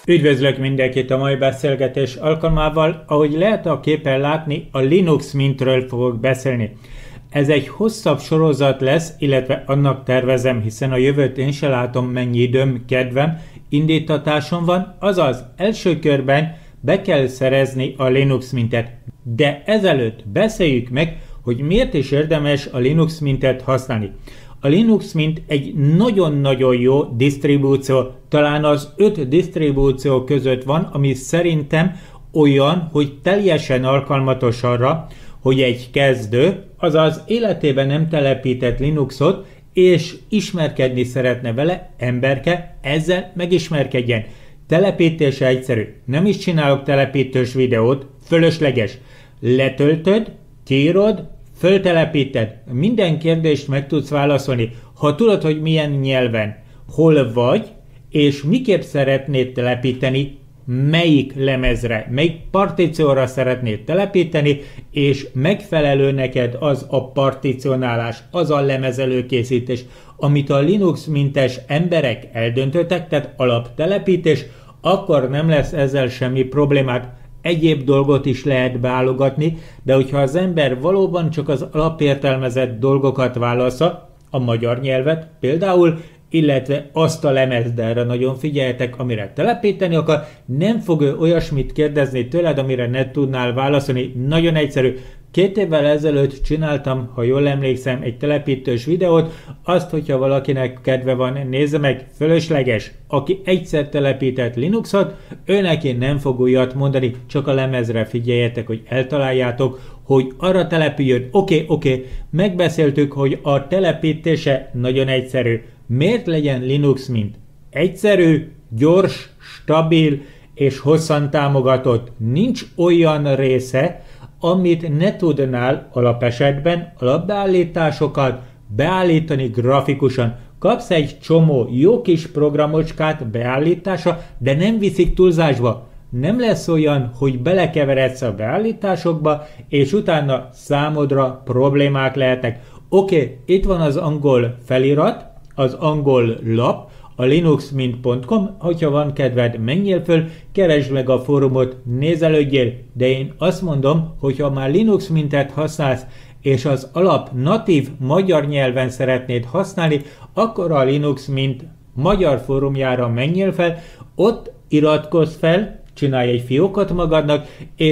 Üdvözlök mindenkit a mai beszélgetés alkalmával. Ahogy lehet a képen látni, a Linux Mintről fogok beszélni. Ez egy hosszabb sorozat lesz, illetve annak tervezem, hiszen a jövőt én se látom, mennyi időm, kedvem, indítatásom van, azaz első körben be kell szerezni a Linux Mintet. De ezelőtt beszéljük meg, hogy miért is érdemes a Linux Mintet használni. A Linux Mint egy nagyon-nagyon jó disztribúció, talán az 5 disztribúció között van, ami szerintem olyan, hogy teljesen alkalmatos arra, hogy egy kezdő, azaz életében nem telepített Linuxot, és ismerkedni szeretne vele, emberke, ezzel megismerkedjen. Telepítése egyszerű. Nem is csinálok telepítős videót, fölösleges. Letöltöd, kiírod, föltelepíted. Minden kérdést meg tudsz válaszolni. Ha tudod, hogy milyen nyelven, hol vagy, és miképp szeretnéd telepíteni, melyik lemezre, melyik partícióra szeretnéd telepíteni, és megfelelő neked az a particionálás, az a lemezelőkészítés, amit a Linux mintes emberek eldöntöttek, tehát alaptelepítés, akkor nem lesz ezzel semmi problémát. Egyéb dolgot is lehet beállogatni, de hogyha az ember valóban csak az alapértelmezett dolgokat válasza, a magyar nyelvet például, illetve azt a lemezt, de erre nagyon figyeljetek, amire telepíteni akar, nem fog ő olyasmit kérdezni tőled, amire ne tudnál válaszolni. Nagyon egyszerű. 2 évvel ezelőtt csináltam, ha jól emlékszem, egy telepítős videót, azt, hogyha valakinek kedve van, nézze meg, fölösleges. Aki egyszer telepített Linuxot, ő neki nem fog újat mondani, csak a lemezre figyeljetek, hogy eltaláljátok, hogy arra települjön. Oké, megbeszéltük, hogy a telepítése nagyon egyszerű. Miért legyen Linux Mint? Egyszerű, gyors, stabil és hosszan támogatott. Nincs olyan része, amit ne tudnál alapesetben alapbeállításokat beállítani grafikusan. Kapsz egy csomó jó kis programocskát beállítása, de nem viszik túlzásba. Nem lesz olyan, hogy belekeveredsz a beállításokba, és utána számodra problémák lehetnek. Oké, itt van az angol felirat, az angol lap, a linuxmint.com, hogyha van kedved, menjél föl, keresd meg a fórumot, nézelődjél, de én azt mondom, hogyha már Linux Mintet használsz, és az alap natív magyar nyelven szeretnéd használni, akkor a Linux Mint magyar fórumjára menjél fel, ott iratkozz fel, csinálj egy fiókot magadnak,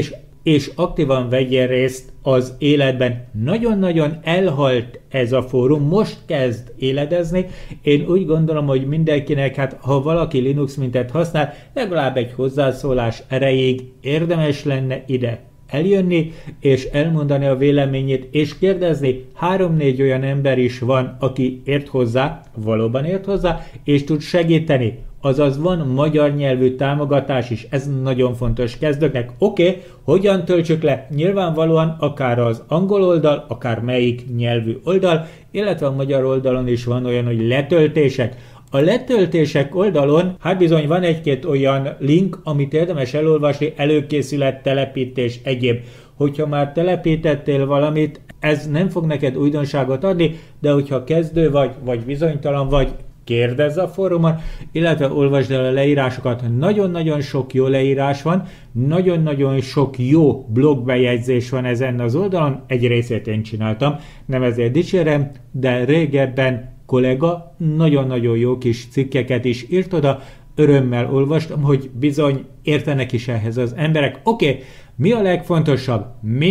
és aktívan vegyél részt az életben. Nagyon-nagyon elhalt ez a fórum, most kezd éledezni. Én úgy gondolom, hogy mindenkinek, hát ha valaki Linux Mintet használ, legalább egy hozzászólás erejéig érdemes lenne ide eljönni, és elmondani a véleményét, és kérdezni. 3-4 olyan ember is van, aki ért hozzá, valóban ért hozzá, és tud segíteni. Azaz van magyar nyelvű támogatás is, ez nagyon fontos kezdőknek. Oké, hogyan töltsük le? Nyilvánvalóan akár az angol oldal, akár melyik nyelvű oldal, illetve a magyar oldalon is van olyan, hogy letöltések. A letöltések oldalon, hát bizony van egy-két olyan link, amit érdemes elolvasni, előkészület, telepítés, egyéb. Hogyha már telepítettél valamit, ez nem fog neked újdonságot adni, de hogyha kezdő vagy bizonytalan vagy, kérdezz a fórumon, illetve olvasd el a leírásokat. Nagyon-nagyon sok jó leírás van, nagyon-nagyon sok jó blogbejegyzés van ezen az oldalon, egy részét én csináltam, nem ezért dicsérem, de régebben kollega nagyon-nagyon jó kis cikkeket is írt oda, örömmel olvastam, hogy bizony értenek is ehhez az emberek. Oké, mi a legfontosabb?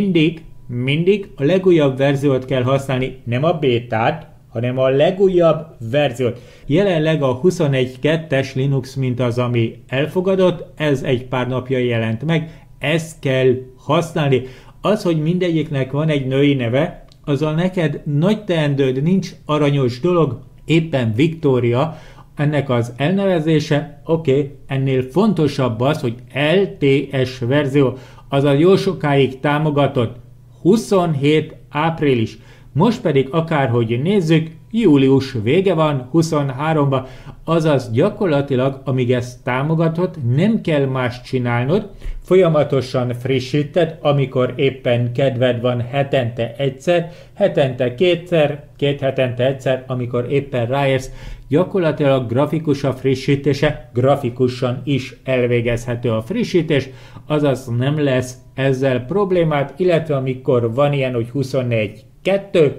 Mindig a legújabb verziót kell használni, nem a bétát, hanem a legújabb verziót. Jelenleg a 21.2-es Linux Mint az, ami elfogadott, ez egy pár napja jelent meg, ezt kell használni. Az, hogy mindegyiknek van egy női neve, azzal neked nagy teendőd nincs, aranyos dolog, éppen Viktória, ennek az elnevezése, ennél fontosabb az, hogy LTS verzió, azaz jó sokáig támogatott, 27 április. Most pedig akárhogy nézzük, július vége van, 23-ban, azaz gyakorlatilag, amíg ezt támogatod, nem kell más csinálnod, folyamatosan frissíted, amikor éppen kedved van hetente egyszer, hetente kétszer, 2 hetente egyszer, amikor éppen ráérsz, gyakorlatilag grafikus a frissítése, grafikusan is elvégezhető a frissítés, azaz nem lesz ezzel problémát, illetve amikor van ilyen, hogy 24-2,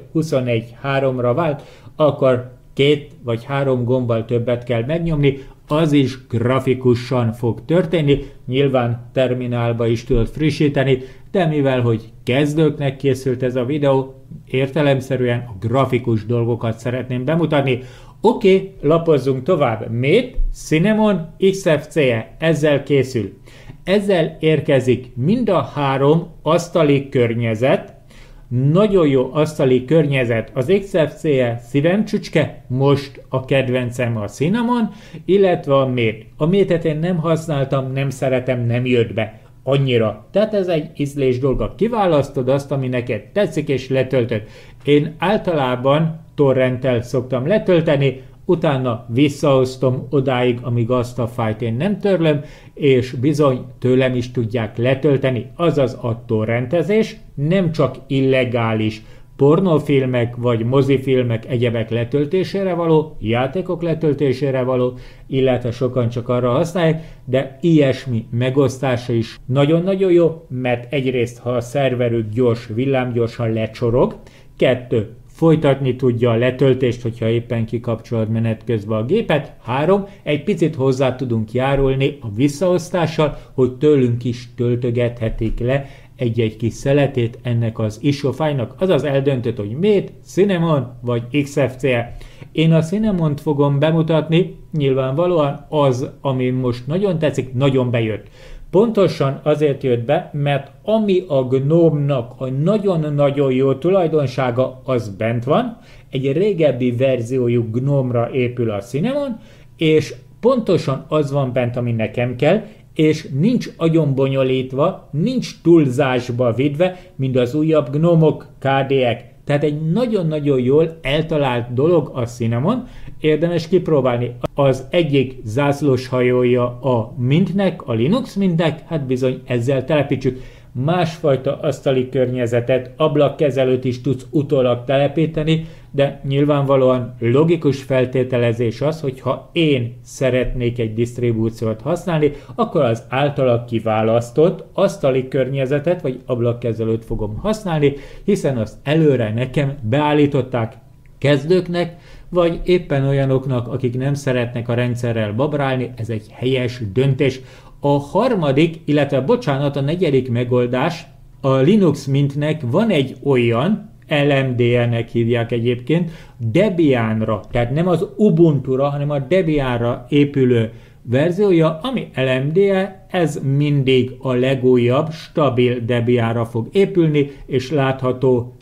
24-3-ra vált, akkor 2 vagy 3 gombbal többet kell megnyomni, az is grafikusan fog történni, nyilván terminálba is tudod frissíteni, de mivel, hogy kezdőknek készült ez a videó, értelemszerűen a grafikus dolgokat szeretném bemutatni. Oké, lapozzunk tovább. Mate, Cinnamon, XFCE, ezzel készül. Ezzel érkezik mind a 3 asztali környezet, nagyon jó asztali környezet az XFCE szívemcsücske, most a kedvencem a Cinnamon, illetve a Mate. A Mate-et én nem használtam, nem szeretem, nem jött be annyira. Tehát ez egy ízlés dolga. Kiválasztod azt, ami neked tetszik, és letöltöd. Én általában torrenttel szoktam letölteni, utána visszahoztom odáig, amíg azt a fájt én nem törlöm, és bizony tőlem is tudják letölteni. Azaz a torrentezés nem csak illegális pornófilmek vagy mozifilmek egyebek letöltésére való, játékok letöltésére való, illetve sokan csak arra használják, de ilyesmi megosztása is nagyon-nagyon jó, mert egyrészt, ha a szerverük gyors, villámgyorsan lecsorog, 2. folytatni tudja a letöltést, hogyha éppen kikapcsolod menet közben a gépet. 3. Egy picit hozzá tudunk járulni a visszaosztással, hogy tőlünk is töltögethetik le egy-egy kis szeletét ennek az ISO fájnak, azaz eldöntöd, hogy Mate, Cinnamon vagy XFCE. Én a Cinnamont fogom bemutatni, nyilvánvalóan az, ami most nagyon tetszik, nagyon bejött. Pontosan azért jött be, mert ami a Gnome-nak a nagyon-nagyon jó tulajdonsága, az bent van. Egy régebbi verziójú Gnome-ra épül a Cinnamon, és pontosan az van bent, ami nekem kell, és nincs agyonbonyolítva, nincs túlzásba vidve, mint az újabb Gnome-ok, KDE-ek. Tehát egy nagyon-nagyon jól eltalált dolog a Cinnamon, érdemes kipróbálni. Az egyik zászlós hajója a Mintnek, a Linux Mintnek, hát bizony ezzel telepítsük. Másfajta asztali környezetet, ablakkezelőt is tudsz utólag telepíteni, de nyilvánvalóan logikus feltételezés az, hogy ha én szeretnék egy disztribúciót használni, akkor az általad kiválasztott asztali környezetet vagy ablakkezelőt fogom használni, hiszen azt előre nekem beállították kezdőknek, vagy éppen olyanoknak, akik nem szeretnek a rendszerrel babrálni, ez egy helyes döntés. A harmadik, illetve bocsánat, a negyedik megoldás, a Linux Mintnek van egy olyan, LMDE-nek hívják egyébként, Debianra, tehát nem az Ubuntu-ra, hanem a Debianra épülő verziója, ami LMDE, ez mindig a legújabb, stabil Debianra fog épülni, és látható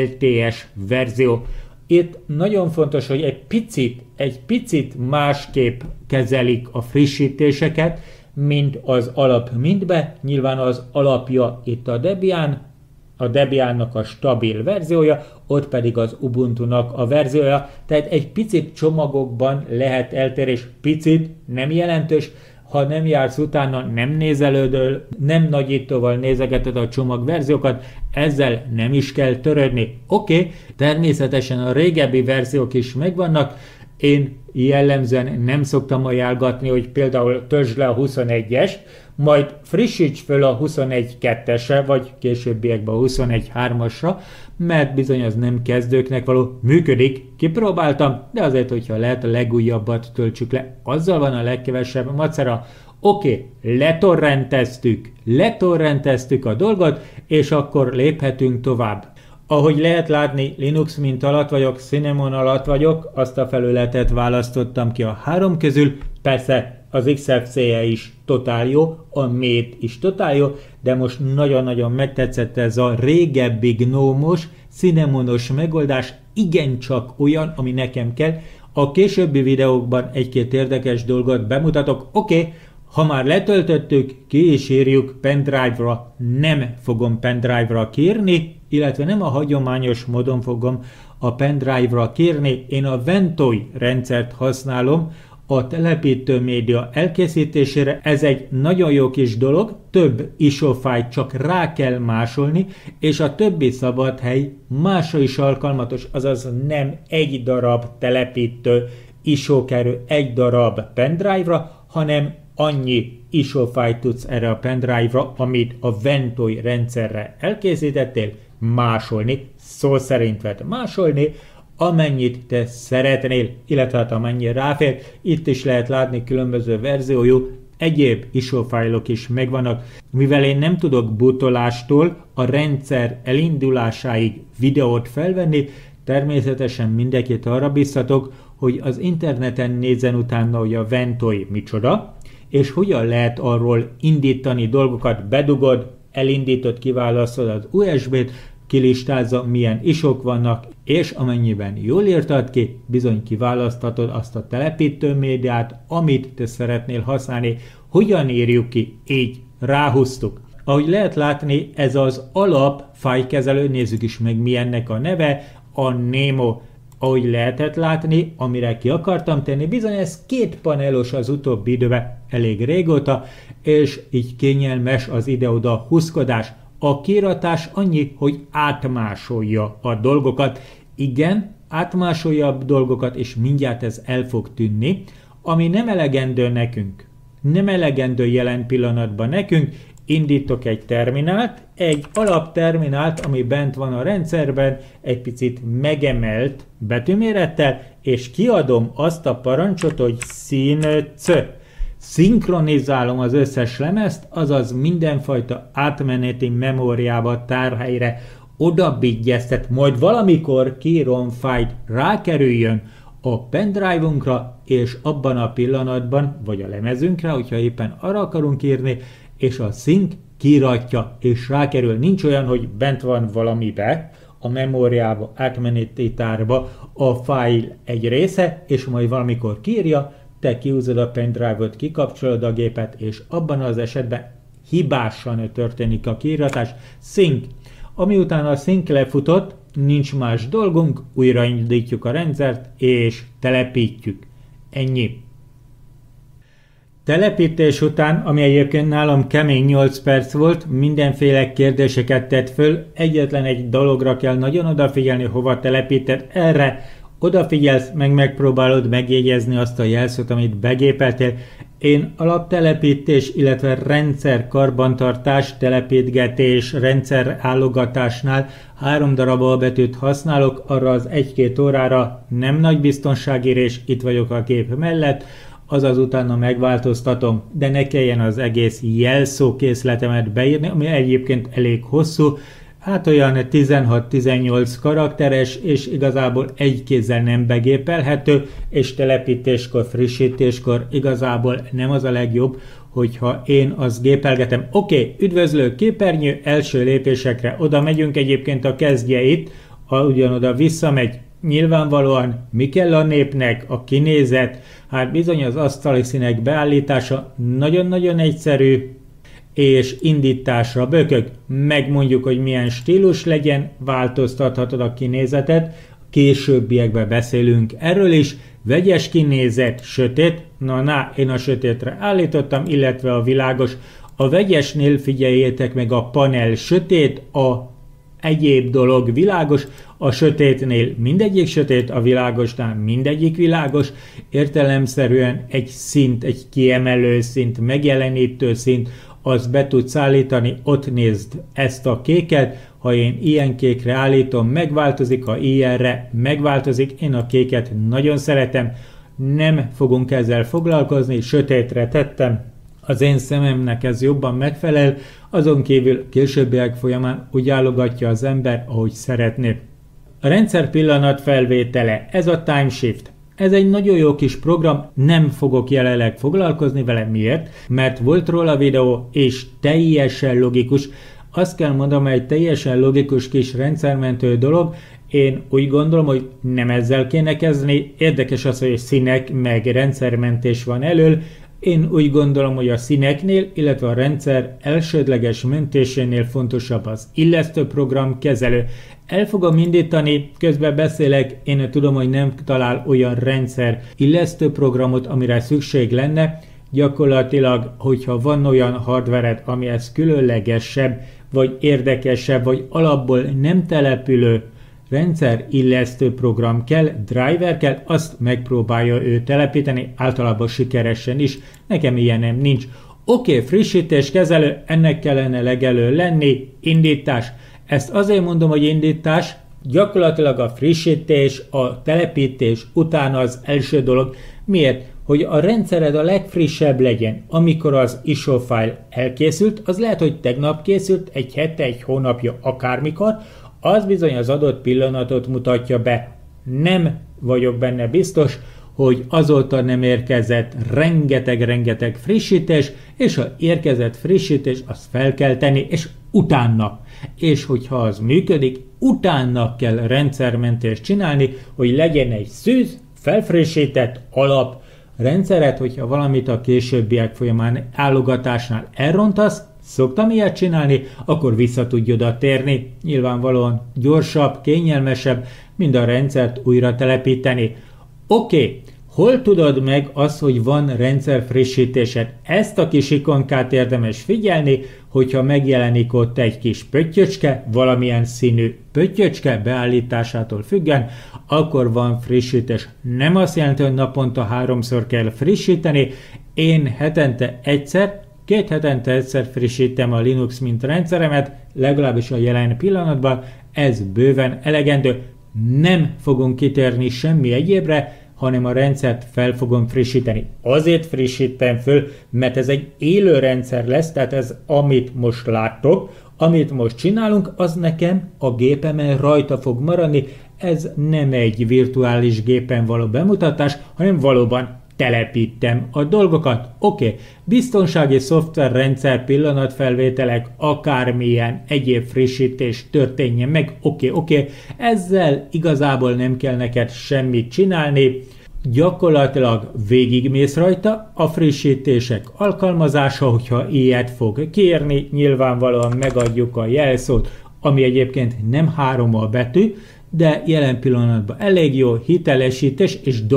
LTS verzió. Itt nagyon fontos, hogy egy picit másképp kezelik a frissítéseket, mint az alap mintbe. Nyilván az alapja itt a Debian, a Debiannak a stabil verziója, ott pedig az Ubuntu-nak a verziója, tehát egy picit csomagokban lehet eltérés, picit, nem jelentős, ha nem jársz utána, nem nézelődöl, nem nagyítóval nézegeted a csomagverziókat, ezzel nem is kell törődni. Oké, természetesen a régebbi verziók is megvannak, én jellemzően nem szoktam ajánlgatni, hogy például töltsd le a 21-es, majd frissíts föl a 21.2-esre, vagy későbbiekben a 21.3-asra, mert bizony az nem kezdőknek való, működik, kipróbáltam, de azért, hogyha lehet a legújabbat töltsük le, azzal van a legkevesebb macera. Oké, letorrenteztük a dolgot, és akkor léphetünk tovább. Ahogy lehet látni, Linux Mint alatt vagyok, Cinnamon alatt vagyok, azt a felületet választottam ki a 3 közül, persze az XFCE is totál jó, a Mate is totál jó, de most nagyon-nagyon megtetszett ez a régebbi gnómos, cinnamonos megoldás, igencsak olyan, ami nekem kell. A későbbi videókban egy-két érdekes dolgot bemutatok. Oké, Ha már letöltöttük, ki is írjuk pendrive-ra, nem fogom pendrive-ra kiírni, illetve nem a hagyományos módon fogom a pendrive-ra kiírni, én a Ventoy rendszert használom a telepítő média elkészítésére. Ez egy nagyon jó kis dolog, több ISO fájlt csak rá kell másolni, és a többi szabad hely másra is alkalmatos, azaz nem egy darab telepítő ISO kerül egy darab pendrive-ra, hanem annyi ISO fájlt tudsz erre a pendrive-ra, amit a Ventoy rendszerre elkészítettél, másolni, szó szerint vett másolni, amennyit te szeretnél, illetve hát amennyi ráfér. Itt is lehet látni különböző verziójú, egyéb ISO fájlok is megvannak. Mivel én nem tudok bootolástól a rendszer elindulásáig videót felvenni, természetesen mindenkit arra biztatok, hogy az interneten nézzen utána, hogy a Ventoy micsoda, és hogyan lehet arról indítani dolgokat, bedugod, elindítod, kiválasztod az USB-t, kilistázza, milyen isok vannak, és amennyiben jól írtad ki, bizony kiválasztatod azt a telepítő médiát, amit te szeretnél használni. Hogyan írjuk ki? Így ráhúztuk. Ahogy lehet látni, ez az alap fájlkezelő, nézzük is meg mi ennek a neve, a Nemo. Ahogy lehetett látni, amire ki akartam tenni, bizony ez két panelos az utóbbi időben, elég régóta, és így kényelmes az ide-oda húzkodás. A kiíratás annyi, hogy átmásolja a dolgokat. Igen, átmásolja a dolgokat, és mindjárt ez el fog tűnni, ami nem elegendő nekünk. Nem elegendő jelen pillanatban nekünk. Indítok egy terminált, egy alapterminált, ami bent van a rendszerben, egy picit megemelt betűmérettel, és kiadom azt a parancsot, hogy színc. Szinkronizálom az összes lemezt, azaz mindenfajta átmeneti memóriába, tárhelyre oda bigyeztet, majd valamikor kiírom fájlt, rákerüljön a pendrive-unkra, és abban a pillanatban, vagy a lemezünkre, hogyha éppen arra akarunk írni, és a sync kiíratja, és rákerül. Nincs olyan, hogy bent van valamibe, a memóriába, átmeneti tárba a fájl egy része, és majd valamikor kiírja, te kiúzod a pendrive-ot, kikapcsolod a gépet, és abban az esetben hibásan történik a kiíratás. Sync. Ami után a sync lefutott, nincs más dolgunk, újraindítjuk a rendszert, és telepítjük. Ennyi. Telepítés után, ami egyébként nálam kemény 8 perc volt, mindenféle kérdéseket tett föl, egyetlen egy dologra kell nagyon odafigyelni, hova telepíted, erre odafigyelsz, meg megpróbálod megjegyezni azt a jelszót, amit begépeltél. Én alaptelepítés, illetve rendszer karbantartás, telepítgetés, rendszer állogatásnál 3 darab albetűt használok, arra az 1-2 órára nem nagy biztonságérés, itt vagyok a gép mellett, azaz utána megváltoztatom, de ne kelljen az egész jelszókészletemet beírni, ami egyébként elég hosszú, hát olyan 16-18 karakteres, és igazából egy kézzel nem begépelhető, és telepítéskor, frissítéskor igazából nem az a legjobb, hogyha én azt gépelgetem. Oké, üdvözlő képernyő, első lépésekre oda megyünk, egyébként a kezdje itt, ugyanoda visszamegy, nyilvánvalóan mi kell a népnek, a kinézet, hát bizony az asztali színek beállítása nagyon-nagyon egyszerű, és indításra bökök, megmondjuk, hogy milyen stílus legyen, változtathatod a kinézetet, későbbiekben beszélünk erről is, vegyes kinézet, sötét, én a sötétre állítottam, illetve a világos. A vegyesnél figyeljétek meg, a panel sötét, a egyéb dolog világos, a sötétnél mindegyik sötét, a világosnál mindegyik világos, értelemszerűen egy szint, egy kiemelő szint, megjelenítő szint, azt be tudsz állítani, ott nézd ezt a kéket, ha én ilyen kékre állítom, megváltozik, ha ilyenre megváltozik, én a kéket nagyon szeretem, nem fogunk ezzel foglalkozni, sötétre tettem, az én szememnek ez jobban megfelel, azon kívül későbbiek folyamán úgy állogatja az ember, ahogy szeretné. A rendszer pillanat felvétele, ez a TimeShift. Ez egy nagyon jó kis program, nem fogok jelenleg foglalkozni vele. Miért? Mert volt róla videó, és teljesen logikus. Azt kell mondanom, egy teljesen logikus kis rendszermentő dolog. Én úgy gondolom, hogy nem ezzel kéne kezdeni. Érdekes az, hogy színek meg rendszermentés van elől. Én úgy gondolom, hogy a színeknél, illetve a rendszer elsődleges mentésénél fontosabb az illesztőprogram kezelő. El fogom indítani, közben beszélek, én tudom, hogy nem talál olyan rendszer illesztőprogramot, amire szükség lenne. Gyakorlatilag, hogyha van olyan hardvered, amihez különlegesebb, vagy érdekesebb, vagy alapból nem települő rendszer illesztő program kell, driver kell, azt megpróbálja ő telepíteni, általában sikeresen is, nekem ilyen nem nincs. Oké, frissítés kezelő, ennek kellene legelő lenni, indítás. Ezt azért mondom, hogy indítás, gyakorlatilag a frissítés, a telepítés után az első dolog. Miért? Hogy a rendszered a legfrissebb legyen. Amikor az ISO file elkészült, az lehet, hogy tegnap készült, egy hete, egy hónapja, akármikor, az bizony az adott pillanatot mutatja be. Nem vagyok benne biztos, hogy azóta nem érkezett rengeteg frissítés, és ha érkezett frissítés, azt fel kell tenni, és utána. És hogyha az működik, utána kell rendszermentést csinálni, hogy legyen egy szűz, felfrissített alap rendszeret, hogyha valamit a későbbiek folyamán állogatásnál elrontasz, szoktam ilyet csinálni, akkor vissza tudj oda térni. Nyilvánvalóan gyorsabb, kényelmesebb, mint a rendszert újra telepíteni. Oké, hol tudod meg azt, hogy van rendszer frissítésed? Ezt a kis ikonkát érdemes figyelni, hogyha megjelenik ott egy kis pöttyöcske, valamilyen színű pöttyöcske beállításától függen, akkor van frissítés. Nem azt jelenti, hogy naponta 3-szor kell frissíteni, én hetente egyszer, 2 hetente egyszer frissítem a Linux Mint rendszeremet, legalábbis a jelen pillanatban, ez bőven elegendő. Nem fogunk kitérni semmi egyébre, hanem a rendszert fel fogom frissíteni. Azért frissítem föl, mert ez egy élő rendszer lesz, tehát ez, amit most láttok, amit most csinálunk, az nekem a gépemen rajta fog maradni. Ez nem egy virtuális gépen való bemutatás, hanem valóban telepítem a dolgokat. Oké, biztonsági szoftverrendszer, pillanatfelvételek, akármilyen egyéb frissítés történjen meg. Oké, ezzel igazából nem kell neked semmit csinálni. Gyakorlatilag végigmész rajta, a frissítések alkalmazása, hogyha ilyet fog kérni, nyilvánvalóan megadjuk a jelszót, ami egyébként nem 3 a betű, de jelen pillanatban elég jó, hitelesítés és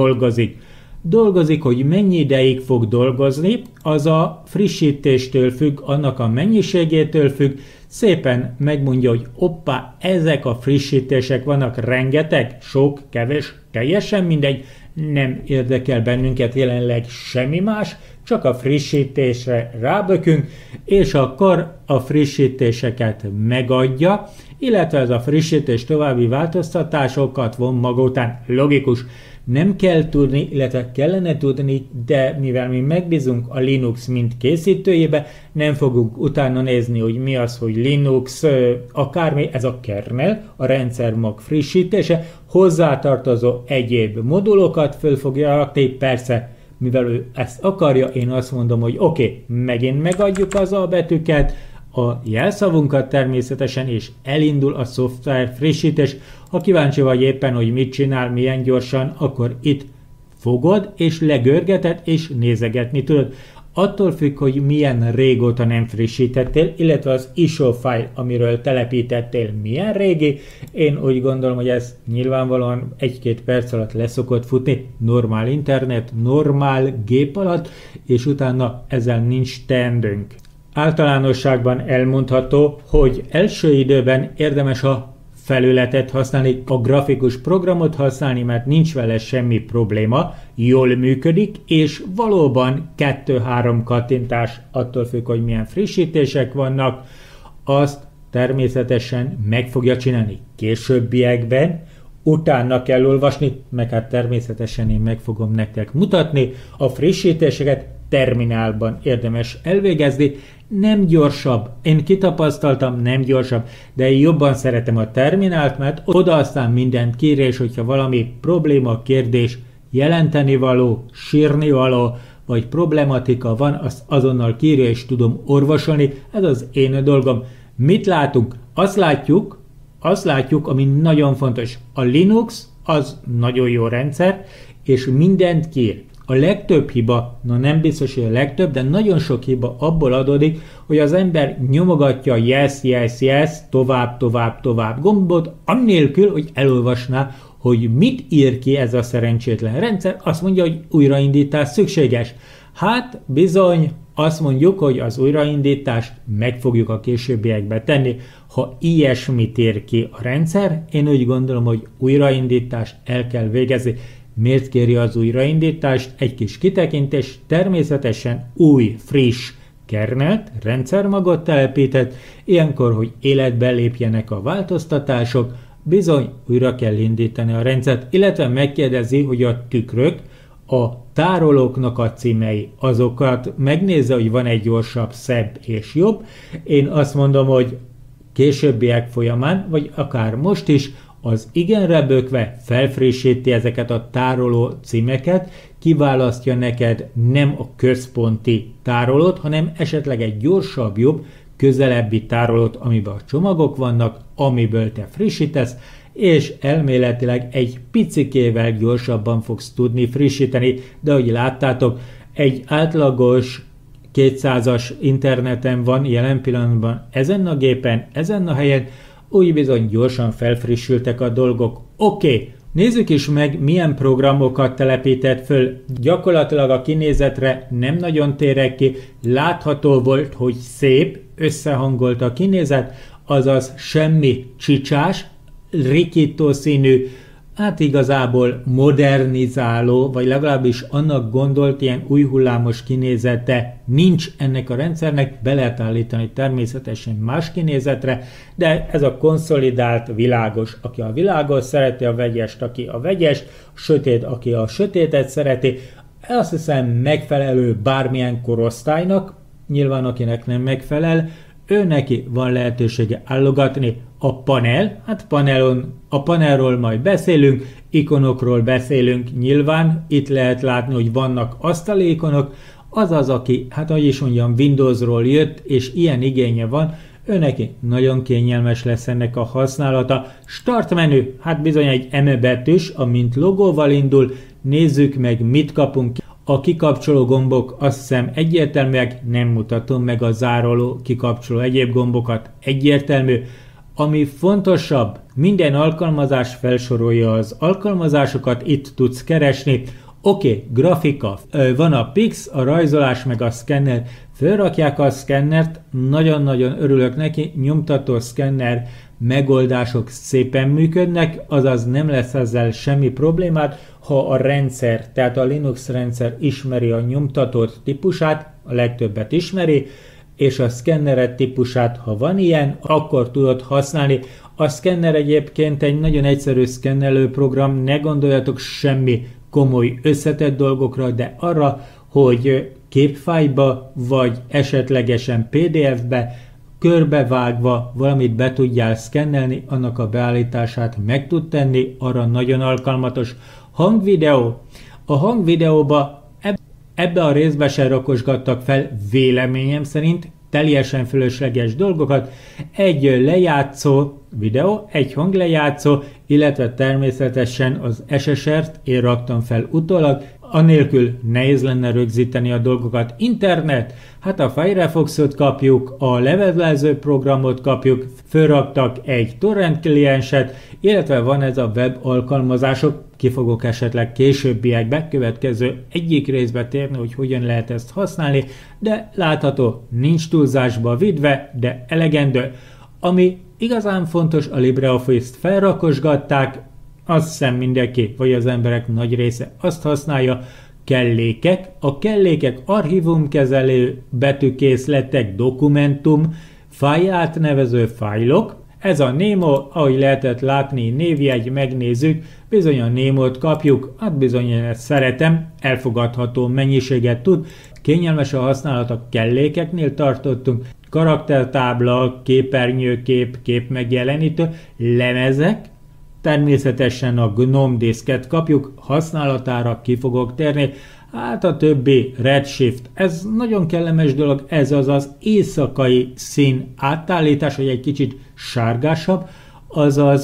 dolgozik, hogy mennyi ideig fog dolgozni, az a frissítéstől függ, annak a mennyiségétől függ, szépen megmondja, hogy hoppá, ezek a frissítések vannak, rengeteg, sok, kevés, teljesen mindegy, nem érdekel bennünket jelenleg semmi más, csak a frissítésre rábökünk, és akkor a frissítéseket megadja, illetve ez a frissítés további változtatásokat von maga után. Logikus, nem kell tudni, illetve kellene tudni, de mivel mi megbízunk a Linux Mint készítőjébe, nem fogunk utána nézni, hogy mi az, hogy Linux, akármi, ez a kernel, a rendszermag frissítése, hozzátartozó egyéb modulokat föl fogja rakni, persze, mivel ő ezt akarja, én azt mondom, hogy oké, megint megadjuk az a betűket, a jelszavunkat természetesen, és elindul a szoftver frissítés. Ha kíváncsi vagy éppen, hogy mit csinál, milyen gyorsan, akkor itt fogod, és legörgeted, és nézegetni tudod. Attól függ, hogy milyen régóta nem frissítettél, illetve az ISO file, amiről telepítettél, milyen régi. Én úgy gondolom, hogy ez nyilvánvalóan 1-2 perc alatt leszokott futni, normál internet, normál gép alatt, és utána ezzel nincs teendőnk. Általánosságban elmondható, hogy első időben érdemes a felületet használni, a grafikus programot használni, mert nincs vele semmi probléma, jól működik, és valóban 2-3 kattintás, attól függ, hogy milyen frissítések vannak, azt természetesen meg fogja csinálni későbbiekben, utána kell olvasni, meg hát természetesen én meg fogom nektek mutatni, a frissítéseket terminálban érdemes elvégezni, nem gyorsabb, én kitapasztaltam, nem gyorsabb, de én jobban szeretem a terminált, mert oda aztán mindent kér, és hogyha valami probléma, kérdés, jelenteni való, sírni való, vagy problematika van, azt azonnal kírja, és tudom orvosolni, ez az én dolgom. Mit látunk? Azt látjuk, ami nagyon fontos. A Linux az nagyon jó rendszer, és mindent kír. A legtöbb hiba, nem biztos, hogy a legtöbb, de nagyon sok hiba abból adódik, hogy az ember nyomogatja yes, tovább gombot, annélkül, hogy elolvasná, hogy mit ír ki ez a szerencsétlen rendszer, azt mondja, hogy újraindítás szükséges. Hát bizony, azt mondjuk, hogy az újraindítást meg fogjuk a későbbiekbe tenni. Ha ilyesmit ír ki a rendszer, én úgy gondolom, hogy újraindítást el kell végezni. Miért kéri az újraindítást? Egy kis kitekintés, természetesen új, friss kernelt, rendszermagot telepített, ilyenkor, hogy életbe lépjenek a változtatások, bizony újra kell indítani a rendszert, illetve megkérdezi, hogy a tükrök, a tárolóknak a címei, azokat megnézze, hogy van egy gyorsabb, szebb és jobb. Én azt mondom, hogy későbbiek folyamán, vagy akár most is, az igenre bökve felfrissíti ezeket a tároló címeket, kiválasztja neked nem a központi tárolót, hanem esetleg egy gyorsabb, jobb, közelebbi tárolót, amiben a csomagok vannak, amiből te frissítesz, és elméletileg egy picikével gyorsabban fogsz tudni frissíteni, de ahogy láttátok, egy átlagos 200-as interneten van jelen pillanatban ezen a gépen, ezen a helyen, úgy bizony gyorsan felfrissültek a dolgok. Oké, nézzük is meg, milyen programokat telepített föl. Gyakorlatilag a kinézetre nem nagyon térek ki, látható volt, hogy szép, összehangolt a kinézet, azaz semmi csicsás, rikító színű, hát igazából modernizáló, vagy legalábbis annak gondolt ilyen új hullámos kinézete nincs ennek a rendszernek, be lehet állítani természetesen más kinézetre, de ez a konszolidált világos. Aki a világos szereti, a vegyest, aki a vegyest, a sötét, aki a sötétet szereti, azt hiszem megfelelő bármilyen korosztálynak, nyilván akinek nem megfelel, ő neki van lehetősége állogatni. A panel, hát a panelról majd beszélünk, ikonokról beszélünk nyilván, itt lehet látni, hogy vannak asztali ikonok, azaz aki, hát ahogy is mondjam, Windowsról jött, és ilyen igénye van, ő neki nagyon kényelmes lesz ennek a használata. Start menü, hát bizony egy eme betűs, amint logóval indul, nézzük meg, mit kapunk. A kikapcsoló gombok azt hiszem egyértelműek, nem mutatom meg a zároló, kikapcsoló egyéb gombokat, egyértelmű. Ami fontosabb, minden alkalmazás felsorolja az alkalmazásokat, itt tudsz keresni. Oké, grafika, van a Pix, a rajzolás meg a szkenner, felrakják a szkennert, nagyon-nagyon örülök neki, nyomtató szkenner megoldások szépen működnek, azaz nem lesz ezzel semmi problémát, ha a rendszer, tehát a Linux rendszer ismeri a nyomtatót típusát, a legtöbbet ismeri, és a szkenneret típusát, ha van ilyen, akkor tudod használni. A szkenner egyébként egy nagyon egyszerű szkennelő program, ne gondoljatok semmi komoly összetett dolgokra, de arra, hogy képfájba, vagy esetlegesen PDF-be, körbevágva valamit be tudjál szkennelni, annak a beállítását meg tud tenni, arra nagyon alkalmatos. Hangvideó. A hangvideóba ebbe a részbe se rakosgattak fel véleményem szerint teljesen fölösleges dolgokat. Egy lejátszó videó, egy hanglejátszó, illetve természetesen az SSR-t én raktam fel utólag, anélkül nehéz lenne rögzíteni a dolgokat. Internet, hát a Firefoxot kapjuk, a levelező programot kapjuk, fölraktak egy torrent klienset, illetve van ez a web alkalmazások, ki fogok esetleg későbbiekbe, következő egyik részbe térni, hogy hogyan lehet ezt használni, de látható, nincs túlzásba vidve, de elegendő. Ami igazán fontos, a LibreOffice-t felrakosgatták, azt hiszem mindenki, vagy az emberek nagy része azt használja, kellékek. A kellékek archívumkezelő betűkészletek, dokumentum, fájlátnevező fájlok. Ez a Nemo, ahogy lehetett látni, névjegy, megnézzük, bizony a Nemo-t kapjuk, hát bizony én ezt szeretem, elfogadható mennyiséget tud, kényelmes a használat, a kellékeknél tartottunk, karaktertábla, képernyőkép, képmegjelenítő, lemezek, természetesen a GNOME diszket kapjuk, használatára ki fogok térni, hát a többi Redshift, ez nagyon kellemes dolog, ez az éjszakai szín átállítás, hogy egy kicsit sárgásabb, azaz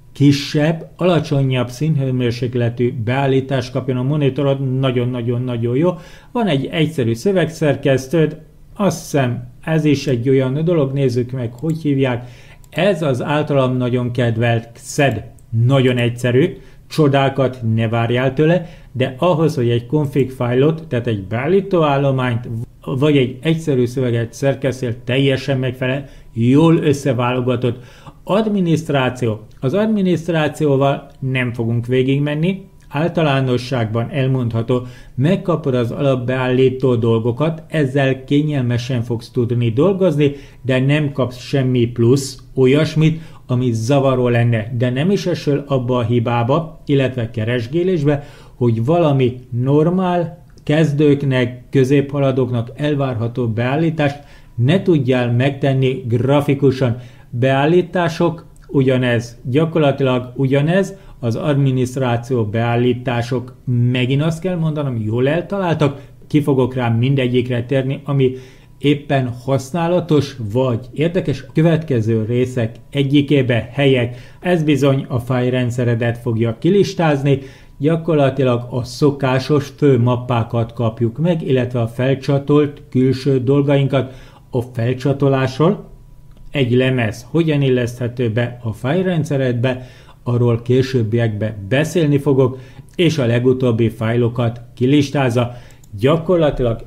kisebb, alacsonyabb színhőmérsékletű beállítást kapjon a monitorod, nagyon-nagyon-nagyon jó. Van egy egyszerű szövegszerkesztőd, azt hiszem ez is egy olyan dolog, nézzük meg, hogy hívják. Ez az általam nagyon kedvelt XED, nagyon egyszerű, csodákat ne várjál tőle, de ahhoz, hogy egy config fájlot, tehát egy beállítóállományt, vagy egy egyszerű szöveget szerkesztél, teljesen megfelel, jól összeválogatott. Adminisztráció. Az adminisztrációval nem fogunk végigmenni, általánosságban elmondható, megkapod az alapbeállító dolgokat, ezzel kényelmesen fogsz tudni dolgozni, de nem kapsz semmi plusz, olyasmit, ami zavaró lenne, de nem is esel abba a hibába, illetve keresgélésbe, hogy valami normál, kezdőknek, középhaladóknak elvárható beállítást ne tudjál megtenni grafikusan. Beállítások ugyanez, gyakorlatilag ugyanez, az adminisztráció beállítások, megint azt kell mondanom, jól eltaláltak, ki fogok rá mindegyikre térni, ami éppen használatos vagy érdekes. A következő részek egyikébe helyek, ez bizony a fájlrendszeredet fogja kilistázni, gyakorlatilag a szokásos fő mappákat kapjuk meg, illetve a felcsatolt külső dolgainkat. A felcsatolásról egy lemez hogyan illeszthető be a fájlrendszeredbe, arról későbbiekben beszélni fogok, és a legutóbbi fájlokat kilistázza. Gyakorlatilag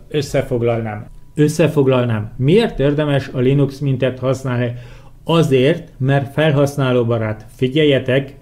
összefoglalnám. Miért érdemes a Linux Mintet használni? Azért, mert felhasználóbarát. Figyeljetek,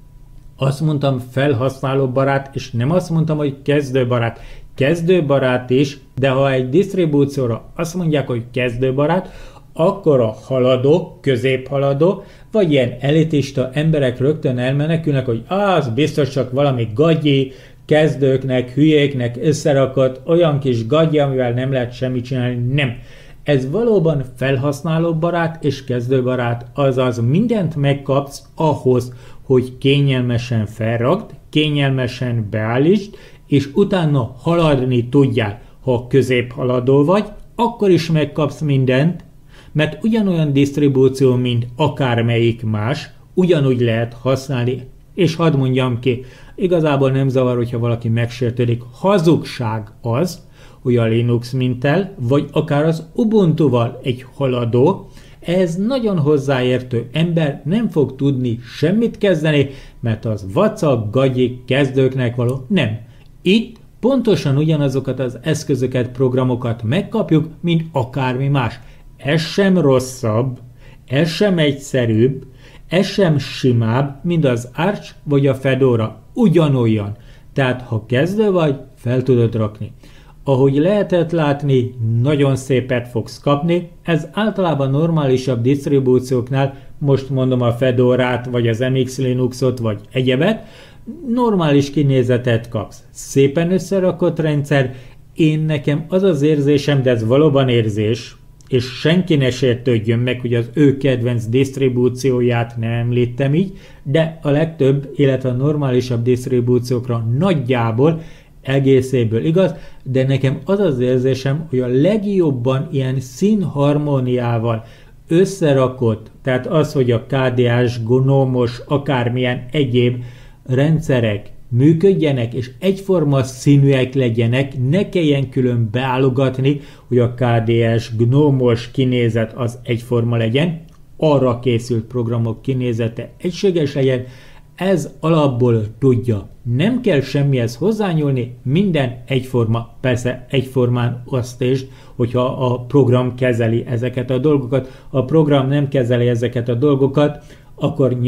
azt mondtam felhasználóbarát, és nem azt mondtam, hogy kezdőbarát. Kezdőbarát is, de ha egy disztribúcióra azt mondják, hogy kezdőbarát, akkor a haladó, középhaladó, vagy ilyen elitista emberek rögtön elmenekülnek, hogy az biztos csak valami gagyi, kezdőknek, hülyéknek összerakott olyan kis gagyi, amivel nem lehet semmit csinálni. Nem. Ez valóban felhasználóbarát és kezdőbarát, azaz mindent megkapsz ahhoz, hogy kényelmesen felragd, kényelmesen beállítsd, és utána haladni tudjál. Ha középhaladó vagy, akkor is megkapsz mindent, mert ugyanolyan disztribúció, mint akármelyik más, ugyanúgy lehet használni, és hadd mondjam ki, igazából nem zavar, hogyha valaki megsértődik. Hazugság az, hogy a Linux Minttel, vagy akár az Ubuntuval egy haladó, ez nagyon hozzáértő ember nem fog tudni semmit kezdeni, mert az vacak, gagyik, kezdőknek való. Nem. Itt pontosan ugyanazokat az eszközöket, programokat megkapjuk, mint akármi más. Ez sem rosszabb, ez sem egyszerűbb, ez sem simább, mint az Arch vagy a Fedora. Ugyanolyan. Tehát ha kezdő vagy, fel tudod rakni. Ahogy lehetett látni, nagyon szépet fogsz kapni. Ez általában normálisabb disztribúcióknál, most mondom a Fedorát, vagy az MX Linuxot, vagy egyebet, normális kinézetet kapsz. Szépen összerakott rendszer. Nekem az az érzésem, de ez valóban érzés, és senki ne sértődjön meg, hogy az ő kedvenc disztribúcióját nem említem így, de a legtöbb, illetve a normálisabb disztribúciókra nagyjából egészéből igaz, de nekem az az érzésem, hogy a legjobban ilyen színharmóniával összerakott, tehát az, hogy a KDA-s, GNOME-os, akármilyen egyéb rendszerek működjenek, és egyforma színűek legyenek, ne kelljen külön beállogatni, hogy a KDE-s, GNOME-os kinézet az egyforma legyen, arra készült programok kinézete egységes legyen, ez alapból tudja. Nem kell semmihez hozzányúlni, minden egyforma. Persze egyformán azt is, hogyha a program kezeli ezeket a dolgokat. A program nem kezeli ezeket a dolgokat, akkor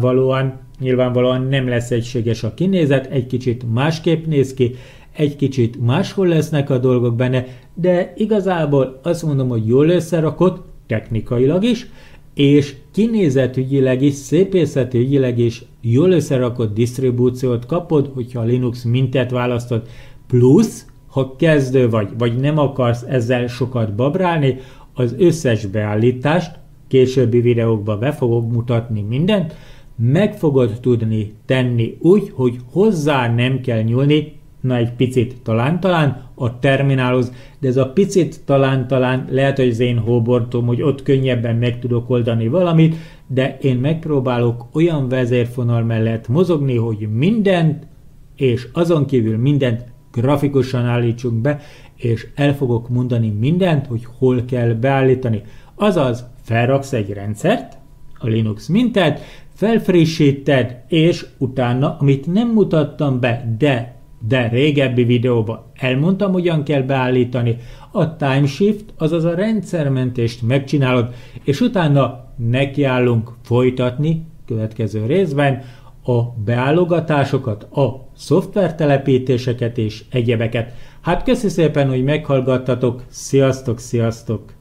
nyilvánvalóan nem lesz egységes a kinézet, egy kicsit másképp néz ki, egy kicsit máshol lesznek a dolgok benne, de igazából azt mondom, hogy jól összerakott, technikailag is, és kinézetügyileg is, szépészetügyileg is jól összerakott disztribúciót kapod, hogyha a Linux Mintet választod, plusz, ha kezdő vagy nem akarsz ezzel sokat babrálni, az összes beállítást, későbbi videókban be fogok mutatni mindent, meg fogod tudni tenni úgy, hogy hozzá nem kell nyúlni, na egy picit talán a terminálhoz, de ez a picit talán lehet, hogy az én hóbortom, hogy ott könnyebben meg tudok oldani valamit, de én megpróbálok olyan vezérfonal mellett mozogni, hogy mindent, és azon kívül mindent grafikusan állítsunk be, és el fogok mondani mindent, hogy hol kell beállítani. Azaz, felraksz egy rendszert, a Linux mintát, felfrissíted, és utána, amit nem mutattam be, de régebbi videóban elmondtam, hogyan kell beállítani, a timeshift, azaz a rendszermentést megcsinálod, és utána nekiállunk folytatni következő részben a beállogatásokat, a szoftvertelepítéseket és egyebeket. Hát köszi szépen, hogy meghallgattatok, sziasztok, sziasztok!